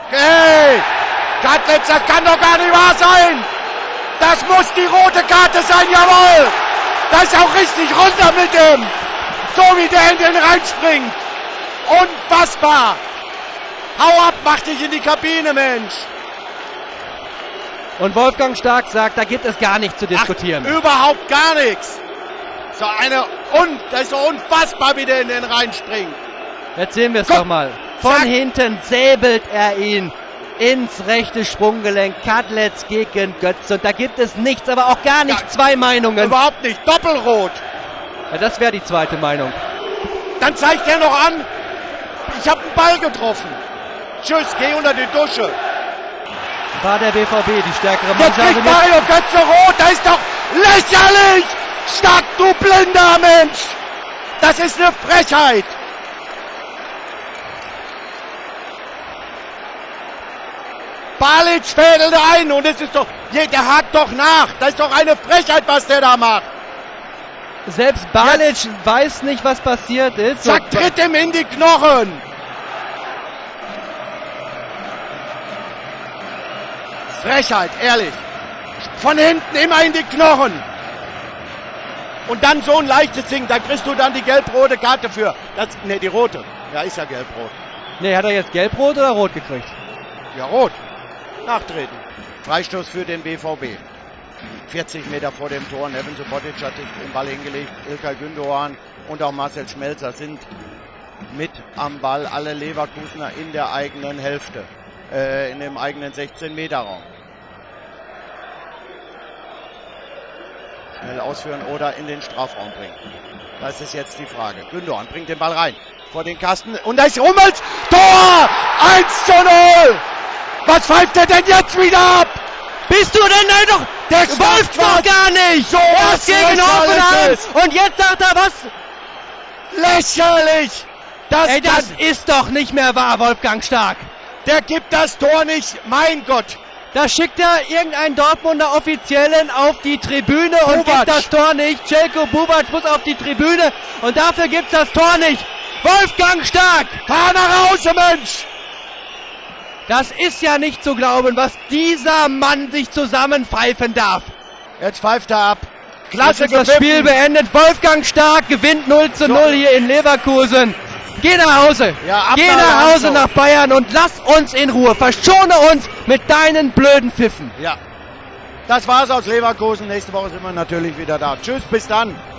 Hey! Kadlitz, das kann doch gar nicht wahr sein! Das muss die rote Karte sein, jawohl! Das ist auch richtig, runter mit dem! So wie der in den reinspringt! Unfassbar! Hau ab, mach dich in die Kabine, Mensch! Und Wolfgang Stark sagt, da gibt es gar nichts zu diskutieren. Ach, überhaupt gar nichts! Das ist so unfassbar, wie der in den reinspringt! Jetzt sehen wir es doch mal. Von hinten säbelt er ihn ins rechte Sprunggelenk. Kadlec gegen Götz. Und da gibt es nichts, aber auch gar nicht zwei Meinungen. Überhaupt nicht. Doppelrot. Ja, das wäre die zweite Meinung. Dann zeigt er noch an, ich habe einen Ball getroffen. Tschüss, geh unter die Dusche. War der BVB die stärkere Jetzt Mannschaft? kriegt Mario Götze rot. Das ist doch lächerlich. Stark, du blinder Mensch. Das ist eine Frechheit. Balic fädelt ein und es ist doch, der hakt doch nach. Das ist doch eine Frechheit, was der da macht. Selbst Balic weiß nicht, was passiert ist. Zack, tritt ihm in die Knochen. Frechheit, ehrlich. Von hinten immer in die Knochen. Und dann so ein leichtes Ding, da kriegst du dann die gelb-rote Karte für. Ne, die rote. Ja, ist ja gelb-rot. Ne, hat er jetzt gelb-rot oder rot gekriegt? Ja, rot. Nachtreten. Freistoß für den BVB. 40 Meter vor dem Tor. Neven Subotic hat den Ball hingelegt. İlkay Gündoğan und auch Marcel Schmelzer sind mit am Ball. Alle Leverkusener in der eigenen Hälfte. In dem eigenen 16-Meter-Raum. Schnell ausführen oder in den Strafraum bringen. Das ist jetzt die Frage. Gündoğan bringt den Ball rein. Vor den Kasten. Und da ist Hummels. Tor! 1:0! Was pfeift er denn jetzt wieder ab? Bist du denn doch? Der läuft doch gar nicht! So erst gegen Hoffenheim und jetzt sagt er was? Lächerlich! Das ist doch nicht mehr wahr, Wolfgang Stark. Der gibt das Tor nicht, mein Gott! Da schickt er irgendeinen Dortmunder Offiziellen auf die Tribüne und gibt das Tor nicht. Željko Bubac muss auf die Tribüne und dafür gibt's das Tor nicht. Wolfgang Stark! Fahr nach Hause, Mensch! Das ist ja nicht zu glauben, was dieser Mann sich zusammenpfeifen darf. Jetzt pfeift er ab. Klasse Jetzt ist das Spiel beendet. Wolfgang Stark gewinnt 0:0 hier in Leverkusen. Geh nach Hause. Ja, Geh nach Hause nach Bayern und lass uns in Ruhe. Verschone uns mit deinen blöden Pfiffen. Ja. Das war's aus Leverkusen. Nächste Woche sind wir natürlich wieder da. Tschüss, bis dann.